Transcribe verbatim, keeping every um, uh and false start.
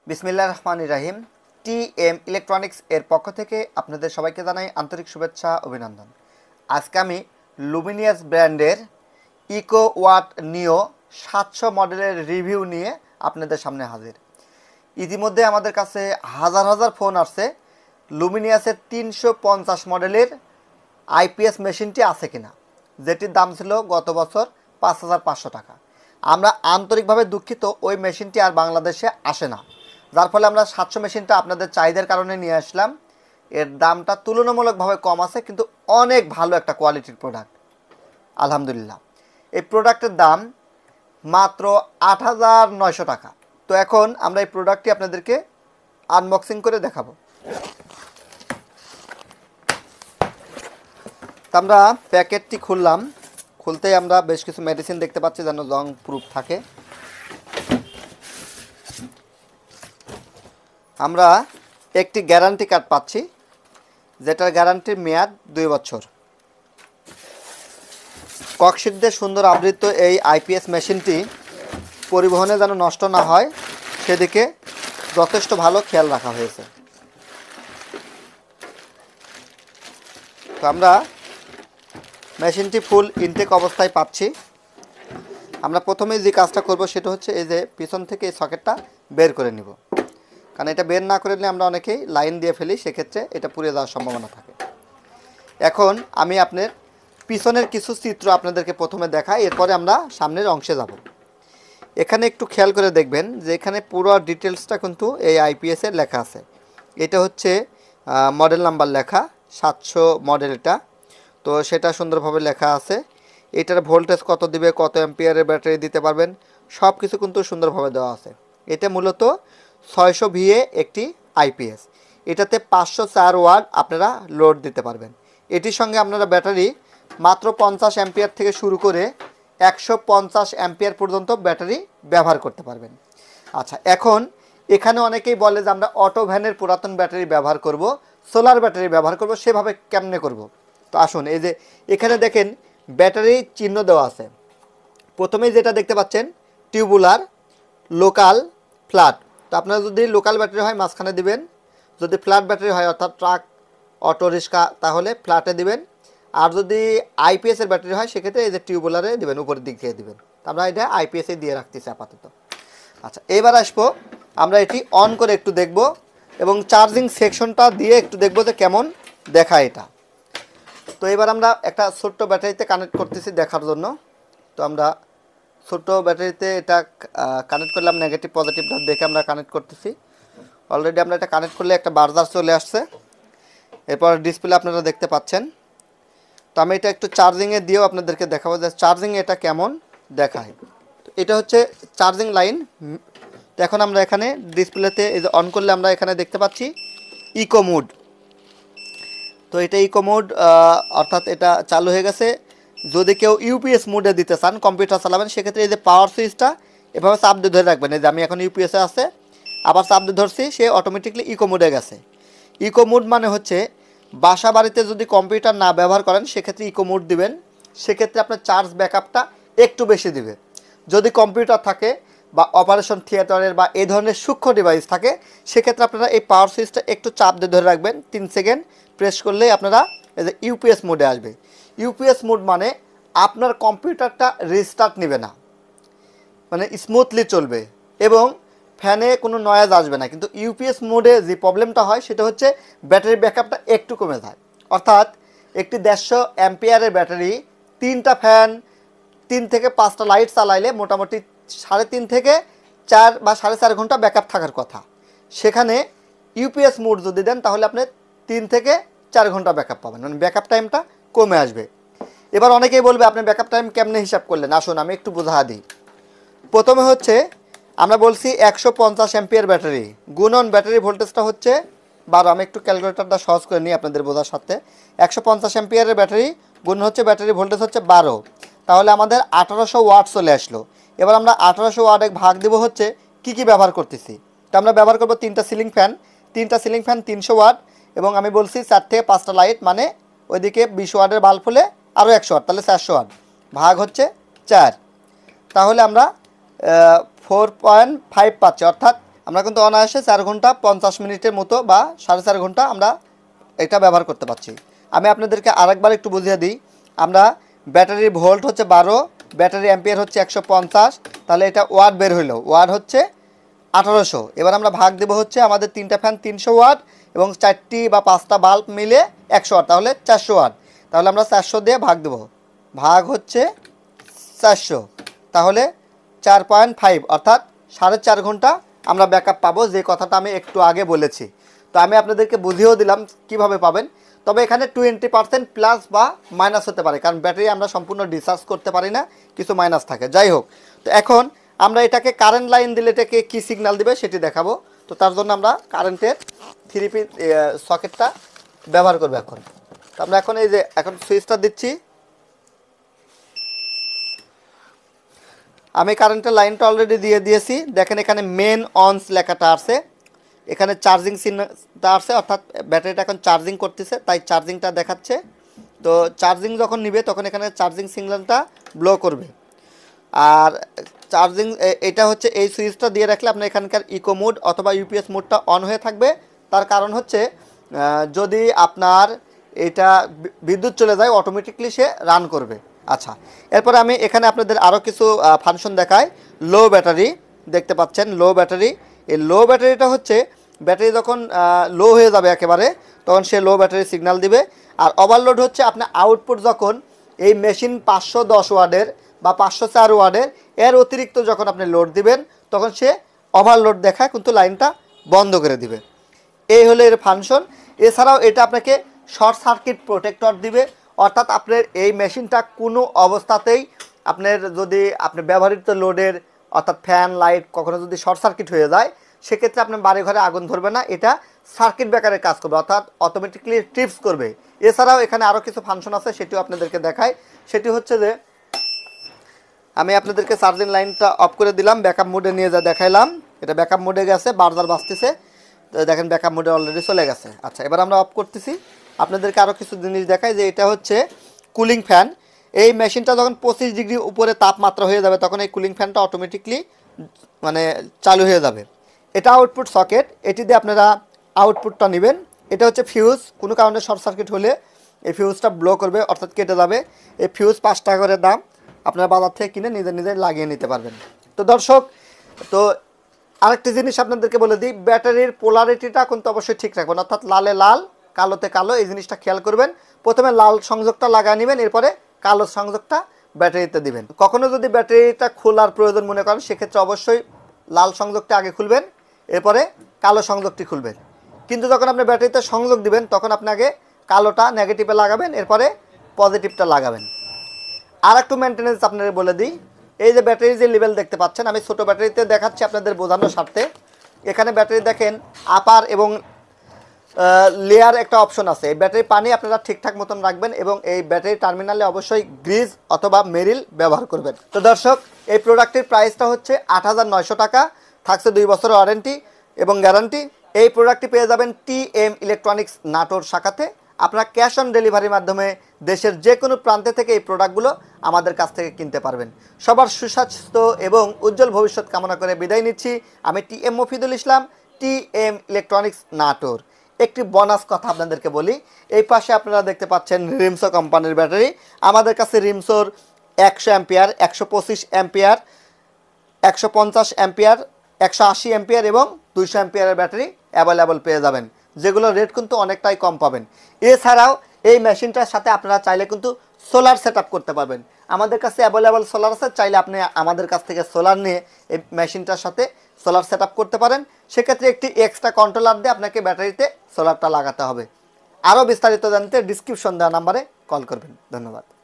বিসমিল্লাহির রহমানির রহিম। টি M electronics এর পক্ষ থেকে আপনাদের সবাইকে জানাই আন্তরিক শুভেচ্ছা অভিনন্দন। আজকে আমি লুমিনিয়াস ব্র্যান্ডের ইকো ওয়াট নিও সাতশো মডেলের রিভিউ নিয়ে আপনাদের সামনে হাজির। ইতিমধ্যে আমাদের কাছে হাজার হাজার ফোন আসছে লুমিনিয়াসের তিনশো পঞ্চাশ মডেলের আইপিএস মেশিনটি আছে কিনা, যেটির দাম ছিল গত বছর পাঁচ হাজার পাঁচশো টাকা। আমরা আন্তরিকভাবে দুঃখিত, ওই মেশিনটি আর বাংলাদেশে আসে না, যার ফলে আমরা সাতশো মেশিনটা আপনাদের চাহিদার কারণে নিয়ে আসলাম। এর দামটা তুলনামূলকভাবে কম আছে, কিন্তু অনেক ভালো একটা কোয়ালিটির প্রোডাক্ট আলহামদুলিল্লাহ। এই প্রোডাক্টের দাম মাত্র আট হাজার নয়শো টাকা। তো এখন আমরা এই প্রোডাক্টটি আপনাদেরকে আনবক্সিং করে দেখাবো। তো আমরা প্যাকেটটি খুললাম, খুলতেই আমরা বেশ কিছু মেডিসিন দেখতে পাচ্ছি যেন জং প্রুফ থাকে। আমরা একটি গ্যারান্টি কার্ড পাচ্ছি, যেটার গ্যারান্টির মেয়াদ দুই বছর। ককশিট দিয়ে সুন্দর আবৃত এই আইপিএস মেশিনটি পরিবহনে যেন নষ্ট না হয় সেদিকে যথেষ্ট ভালো খেয়াল রাখা হয়েছে। তো আমরা মেশিনটি ফুল ইনটেক অবস্থায় পাচ্ছি। আমরা প্রথমেই যে কাজটা করব সেটা হচ্ছে এই যে পিছন থেকে এই সকেটটা বের করে নিব, কারণ এটা বের না করে নিলে আমরা অনেকেই লাইন দিয়ে ফেলি, সেক্ষেত্রে এটা পুড়ে যাওয়ার সম্ভাবনা থাকে। এখন আমি আপনার পিছনের কিছু চিত্র আপনাদেরকে প্রথমে দেখাই, এরপরে আমরা সামনের অংশে যাব। এখানে একটু খেয়াল করে দেখবেন যে এখানে পুরো ডিটেলসটা কিন্তু এই আইপিএসের লেখা আছে। এটা হচ্ছে মডেল নাম্বার লেখা, সাতশো মডেলটা, তো সেটা সুন্দরভাবে লেখা আছে। এটার ভোল্টেজ কত দিবে, কত অ্যাম্পিয়ারের ব্যাটারি দিতে পারবেন, সব কিছু কিন্তু সুন্দরভাবে দেওয়া আছে। এটা মূলত ছয়শো ভিএ একটি আইপিএস, এটাতে পাঁচশো চার ওয়াট আপনারা লোড দিতে পারবেন। এটির সঙ্গে আপনারা ব্যাটারি মাত্র পঞ্চাশ অ্যাম্পিয়ার থেকে শুরু করে একশো পঞ্চাশ অ্যাম্পিয়ার পর্যন্ত ব্যাটারি ব্যবহার করতে পারবেন। আচ্ছা, এখন এখানে অনেকেই বলে যে আমরা অটো ভ্যানের পুরাতন ব্যাটারি ব্যবহার করব, সোলার ব্যাটারি ব্যবহার করব, সেভাবে কেমনে করব? তো আসুন, এই যে এখানে দেখেন ব্যাটারি চিহ্ন দেওয়া আছে। প্রথমেই যেটা দেখতে পাচ্ছেন টিউবুলার, লোকাল, ফ্ল্যাট। তো আপনারা যদি লোকাল ব্যাটারি হয় মাঝখানে দিবেন, যদি ফ্ল্যাট ব্যাটারি হয় অর্থাৎ ট্রাক, অটো রিক্সা, তাহলে ফ্ল্যাটে দিবেন। আর যদি আইপিএসের ব্যাটারি হয় সেক্ষেত্রে এই যে টিউবুলারে দিবেন, উপরের দিক দিয়ে দিবেন। আমরা এটা আইপিএসে দিয়ে রাখতেছি আপাতত। আচ্ছা, এবার আসবো আমরা এটি অন করে একটু দেখব এবং চার্জিং সেকশনটা দিয়ে একটু দেখব যে কেমন দেখায় এটা। তো এবার আমরা একটা ছোট্ট ব্যাটারিতে কানেক্ট করতেছি দেখার জন্য। তো আমরা ছোট্ট ব্যাটারিতে এটা কানেক্ট করলাম, নেগেটিভ পজিটিভটা দেখে আমরা কানেক্ট করতেছি। অলরেডি আমরা এটা কানেক্ট করলে একটা বার্জার চলে আসছে, এরপর ডিসপ্লে আপনারা দেখতে পাচ্ছেন। তো আমি এটা একটু চার্জিংয়ে দিয়েও আপনাদেরকে দেখাবো যে চার্জিং এটা কেমন দেখায়। তো এটা হচ্ছে চার্জিং লাইন। তো এখন আমরা এখানে ডিসপ্লেতে এই যে অন করলে আমরা এখানে দেখতে পাচ্ছি ইকো মোড। তো এটা ইকো মোড, অর্থাৎ এটা চালু হয়ে গেছে। যদি কেউ ইউপিএস মোডে দিতে চান, কম্পিউটার চালাবেন, সেক্ষেত্রে এই যে পাওয়ার সুইচটা এভাবে চাপ দিয়ে ধরে রাখবেন। এই যে আমি এখন ইউপিএসে আছে, আবার চাপ দিয়ে ধরছি, সে অটোমেটিকলি ইকো মোডে গেছে। ইকো মোড মানে হচ্ছে বাসা বাড়িতে যদি কম্পিউটার না ব্যবহার করেন সেক্ষেত্রে ইকো মোড দিবেন, সেক্ষেত্রে আপনার চার্জ ব্যাকআপটা একটু বেশি দিবে। যদি কম্পিউটার থাকে বা অপারেশন থিয়েটারের বা এই ধরনের সূক্ষ্ম ডিভাইস থাকে, সেক্ষেত্রে আপনারা এই পাওয়ার সুইচটা একটু চাপ দিয়ে ধরে রাখবেন, তিন সেকেন্ড প্রেস করলেই আপনারা এই যে ইউপিএস মোডে আসবে। ইউপিএস মোড মানে আপনার কম্পিউটারটা রিস্টার্ট নেবে না, মানে স্মুথলি চলবে এবং ফ্যানে কোনো নয়েজ আসবে না। কিন্তু ইউপিএস মোডে যে প্রবলেমটা হয় সেটা হচ্ছে ব্যাটারি ব্যাকআপটা একটু কমে যায়। অর্থাৎ একটি দেড়শো অ্যাম্পিয়ারের ব্যাটারি তিনটা ফ্যান, তিন থেকে পাঁচটা লাইট চালাইলে মোটামুটি সাড়ে তিন থেকে চার বা সাড়ে চার ঘন্টা ব্যাকআপ থাকার কথা। সেখানে ইউপিএস মোড যদি দেন তাহলে আপনি তিন থেকে চার ঘন্টা ব্যাকআপ পাবেন, মানে ব্যাকআপ টাইমটা কমে আসবে। এবার অনেকেই বলবে আপনি ব্যাকআপ টাইম কেমনে হিসাব করলেন, আসুন আমি একটু বোঝা দিই। প্রথমে হচ্ছে আমরা বলছি একশো পঞ্চাশ অ্যাম্পিয়ার ব্যাটারি গুণন ব্যাটারি ভোল্টেজটা হচ্ছে বারো। আমি একটু ক্যালকুলেটরটা সহজ করে নিই আপনাদের বোঝার সাথে। একশো পঞ্চাশ অ্যাম্পিয়ারের ব্যাটারি গুণ হচ্ছে ব্যাটারি ভোল্টেজ হচ্ছে বারো, তাহলে আমাদের আঠারোশো ওয়াট চলে আসলো। এবার আমরা আঠারোশো ওয়াটে ভাগ দেবো হচ্ছে কি কি ব্যবহার করতেছি। তো আমরা ব্যবহার করবো তিনটা সিলিং ফ্যান, তিনটা সিলিং ফ্যান তিনশো ওয়াট, এবং আমি বলছি চার থেকে পাঁচটা লাইট, মানে ওইদিকে বিশ ওয়াটের বাল্ব হলে আরও একশো ওয়াট, তাহলে চারশো ওয়াট, ভাগ হচ্ছে চার, তাহলে আমরা ফোর পয়েন্ট ফাইভ পাচ্ছি, অর্থাৎ আমরা কিন্তু অনায়াসে চার ঘন্টা পঞ্চাশ মিনিটের মতো বা সাড়ে চার ঘন্টা আমরা এটা ব্যবহার করতে পারছি। আমি আপনাদেরকে আরেকবার একটু বুঝিয়ে দিই। আমরা ব্যাটারির ভোল্ট হচ্ছে বারো, ব্যাটারি অ্যাম্পিয়ার হচ্ছে একশো পঞ্চাশ, তাহলে এটা ওয়াট বের হইলো, ওয়াট হচ্ছে আঠারোশো। এবার আমরা ভাগ দেবো হচ্ছে আমাদের তিনটা ফ্যান তিনশো ওয়াট এবং চারটি বা পাঁচটা বাল্ব মিলে একশো ওয়াট, তাহলে চারশো ওয়াট। তাহলে আমরা চারশো দিয়ে ভাগ দেবো, ভাগ হচ্ছে চারশো, তাহলে চার পয়েন্ট ফাইভ অর্থাৎ সাড়ে চার ঘন্টা আমরা ব্যাকআপ পাবো, যে কথাটা আমি একটু আগে বলেছি। তো আমি আপনাদেরকে বুঝিয়েও দিলাম কিভাবে পাবেন। তবে এখানে টোয়েন্টি পার্সেন্ট প্লাস বা মাইনাস হতে পারে, কারণ ব্যাটারি আমরা সম্পূর্ণ ডিসচার্জ করতে পারি না, কিছু মাইনাস থাকে। যাই হোক, তো এখন আমরা এটাকে কারেন্ট লাইন দিলে এটাকে কী সিগন্যাল দিবে সেটি দেখাবো। তো তার জন্য আমরা কারেন্টের থ্রি পিন সকেটটা ব্যবহার করবো এখন। তো আমরা এখন এই যে এখন সুইচটা দিচ্ছি, আমি কারেন্টের লাইনটা অলরেডি দিয়ে দিয়েছি। দেখেন এখানে মেন অনস লেখাটা আছে, এখানে চার্জিং সিগন্যালটা আছে, অর্থাৎ ব্যাটারিটা এখন চার্জিং করতেছে, তাই চার্জিংটা দেখাচ্ছে। তো চার্জিং যখন নিবে তখন এখানে চার্জিং সিগন্যালটা ব্লো করবে। আর চার্জিং এটা হচ্ছে এই সুইচটা দিয়ে রাখলে আপনার এখানকার ইকো মোড অথবা ইউপিএস মোডটা অন হয়ে থাকবে। তার কারণ হচ্ছে যদি আপনার এটা বিদ্যুৎ চলে যায় অটোমেটিকলি সে রান করবে। আচ্ছা, এরপরে আমি এখানে আপনাদের আরও কিছু ফাংশন দেখাই। লো ব্যাটারি দেখতে পাচ্ছেন, লো ব্যাটারি। এই লো ব্যাটারিটা হচ্ছে ব্যাটারি যখন লো হয়ে যাবে একেবারে তখন সে লো ব্যাটারি সিগন্যাল দিবে। আর ওভারলোড হচ্ছে আপনার আউটপুট যখন এই মেশিন পাঁচশো দশ ওয়ার্ডের বা পাঁচশো চার ওয়ার্ডের এর অতিরিক্ত যখন আপনি লোড দিবেন তখন সে ওভারলোড দেখায় কিন্তু লাইনটা বন্ধ করে দিবে। এই হলো এর ফাংশন। এছাড়াও এটা আপনাকে শর্ট সার্কিট প্রোটেক্টর দিবে, অর্থাৎ আপনার এই মেশিনটা কোনো অবস্থাতেই আপনার যদি আপনি ব্যবহৃত লোডের অর্থাৎ ফ্যান লাইট কখনো যদি শর্ট সার্কিট হয়ে যায় সেক্ষেত্রে আপনার বাড়ি ঘরে আগুন ধরবে না, এটা সার্কিট ব্রেকারের কাজ করবে, অর্থাৎ অটোমেটিকলি ট্রিপস করবে। এছাড়াও এখানে আরও কিছু ফাংশন আছে, সেটিও আপনাদেরকে দেখায়। সেটি হচ্ছে যে আমি আপনাদেরকে চার্জিং লাইনটা অফ করে দিলাম, ব্যাকআপ মোডে নিয়ে যা দেখাইলাম, এটা ব্যাকআপ মোডে গেছে, বারবার বাজতেছে, তো দেখেন ব্যাকআপ মোডে অলরেডি চলে গেছে। আচ্ছা, এবার আমরা অফ করতেছি, আপনাদেরকে আরও কিছু জিনিস দেখাই যে এটা হচ্ছে কুলিং ফ্যান। এই মেশিনটা যখন পঁচিশ ডিগ্রি উপরে তাপমাত্রা হয়ে যাবে তখন এই কুলিং ফ্যানটা অটোমেটিকলি মানে চালু হয়ে যাবে। এটা আউটপুট সকেট, এটি দিয়ে আপনারা আউটপুটটা নেবেন। এটা হচ্ছে ফিউজ, কোনো কারণে শর্ট সার্কিট হলে এই ফিউজটা ব্লো করবে অর্থাৎ কেটে যাবে। এই ফিউজ পাঁচ টাকা করে দাম, আপনারা বাজার থেকে কিনে নিজে নিজে লাগিয়ে নিতে পারবেন। তো দর্শক, তো আরেকটি জিনিস আপনাদেরকে বলে দিই, ব্যাটারির পোলারিটিটা কিন্তু অবশ্যই ঠিক রাখবেন, অর্থাৎ লালে লাল কালোতে কালো, এই জিনিসটা খেয়াল করবেন। প্রথমে লাল সংযোগটা লাগিয়ে নেবেন, এরপরে কালো সংযোগটা ব্যাটারিতে দিবেন। কখনো যদি ব্যাটারিটা খোলার প্রয়োজন মনে করেন সেক্ষেত্রে অবশ্যই লাল সংযোগটা আগে খুলবেন, এরপরে কালো সংযোগটি খুলবেন। কিন্তু যখন আপনি ব্যাটারিতে সংযোগ দিবেন তখন আপনি আগে কালোটা নেগেটিভে লাগাবেন, এরপরে পজিটিভটা লাগাবেন। আর একটু মেনটেন্যান্স আপনাদের বলে দিই, এই যে ব্যাটারির যে লেভেল দেখতে পাচ্ছেন, আমি ছোটো ব্যাটারিতে দেখাচ্ছি আপনাদের বোঝানোর স্বার্থে। এখানে ব্যাটারি দেখেন আপার এবং লেয়ার একটা অপশন আছে। এই ব্যাটারি পানি আপনারা ঠিকঠাক মতন রাখবেন এবং এই ব্যাটারি টার্মিনালে অবশ্যই গ্রিজ অথবা মেরিল ব্যবহার করবেন। তো দর্শক, এই প্রোডাক্টের প্রাইসটা হচ্ছে আট হাজার নয়শো টাকা, থাকছে দুই বছরের ওয়ারেন্টি এবং গ্যারান্টি। এই প্রোডাক্টটি পেয়ে যাবেন টি এম ইলেকট্রনিক্স নাটোর শাখাতে। আপনারা ক্যাশ অন ডেলিভারির মাধ্যমে দেশের যে কোনো প্রান্তে থেকে এই প্রোডাক্টগুলো আমাদের কাছ থেকে কিনতে পারবেন। সবার সুস্বাস্থ্য এবং উজ্জ্বল ভবিষ্যৎ কামনা করে বিদায় নিচ্ছি। আমি T M Mofidul Islam, T M electronics Natore. একটি বোনাস কথা আপনাদেরকে বলি, এই পাশে আপনারা দেখতে পাচ্ছেন রিমসো কোম্পানির ব্যাটারি। আমাদের কাছে রিমসোর একশো অ্যাম্পিয়ার, একশো পঁচিশ অ্যাম্পিয়ার, একশো পঞ্চাশ অ্যাম্পিয়ার, একশো আশি অ্যাম্পিয়ার এবং দুইশো অ্যাম্পিয়ারের ব্যাটারি অ্যাভেলেবল পেয়ে যাবেন, যেগুলো রেট কিন্তু অনেকটাই কম পাবেন। এছাড়াও এই মেশিনটার সাথে আপনারা চাইলে কিন্তু সোলার সেট করতে পারবেন। আমাদের কাছে অ্যাভেলেবল সোলার আছে, চাইলে আপনি আমাদের কাছ থেকে সোলার নিয়ে এই মেশিনটার সাথে সোলার সেট করতে পারেন। সেক্ষেত্রে একটি এক্সট্রা কন্ট্রোলার দিয়ে আপনাকে ব্যাটারিতে সোলারটা লাগাতে হবে। আরও বিস্তারিত জানতে ডিসক্রিপশন দেওয়া নাম্বারে কল করবেন। ধন্যবাদ।